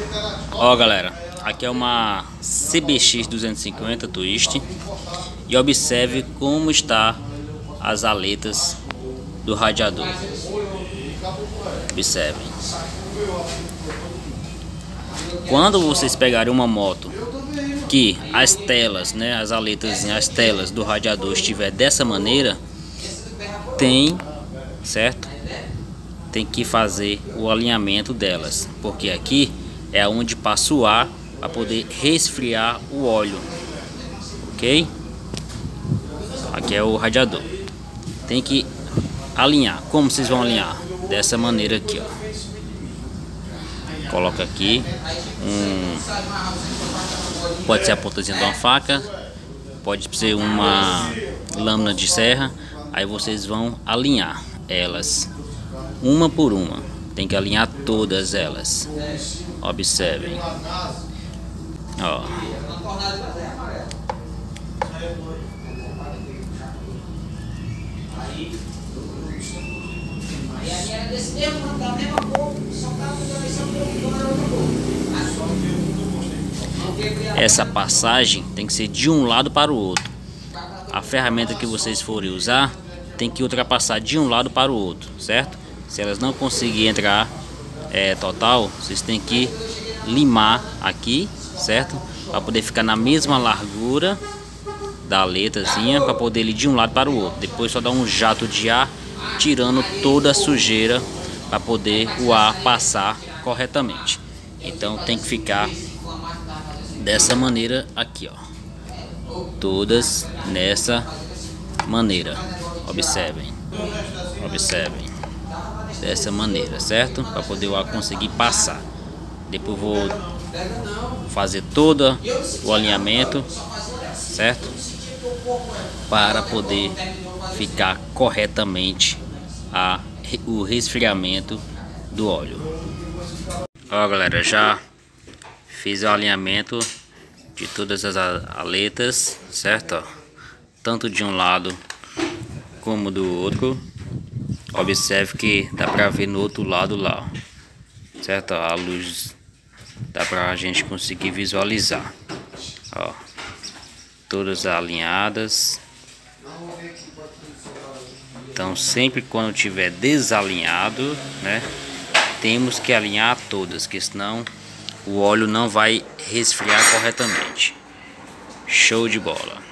Ó galera, aqui é uma CBX 250 Twist. E observe como está as aletas do radiador. Observem. Quando vocês pegarem uma moto que as telas, né, as aletas, as telas do radiador estiver dessa maneira, certo? Tem que fazer o alinhamento delas, porque aqui é onde passa o ar para poder resfriar o óleo, ok? Aqui é o radiador. Tem que alinhar. Como vocês vão alinhar? Dessa maneira aqui, ó. Coloca aqui pode ser a pontazinha de uma faca, pode ser uma lâmina de serra. Aí vocês vão alinhar elas uma por uma. Tem que alinhar todas elas. Observem. Ó. Essa passagem tem que ser de um lado para o outro. A ferramenta que vocês forem usar tem que ultrapassar de um lado para o outro, certo? Se elas não conseguirem entrar total, vocês têm que limar aqui, certo? Para poder ficar na mesma largura da aletazinha, para poder ir de um lado para o outro. Depois só dar um jato de ar, tirando toda a sujeira, para poder o ar passar corretamente. Então tem que ficar dessa maneira aqui, ó. Todas nessa maneira. Observem. Observem. Dessa maneira, certo? Para poder o ar conseguir passar. Depois vou fazer todo o alinhamento, certo? Para poder ficar corretamente o resfriamento do óleo. Ó galera, já fiz o alinhamento de todas as aletas, certo? Ó, tanto de um lado como do outro. Observe que dá pra ver no outro lado lá, certo? A luz dá pra gente conseguir visualizar. Ó, todas alinhadas. Então sempre quando tiver desalinhado, né, temos que alinhar todas, que senão o óleo não vai resfriar corretamente. Show de bola.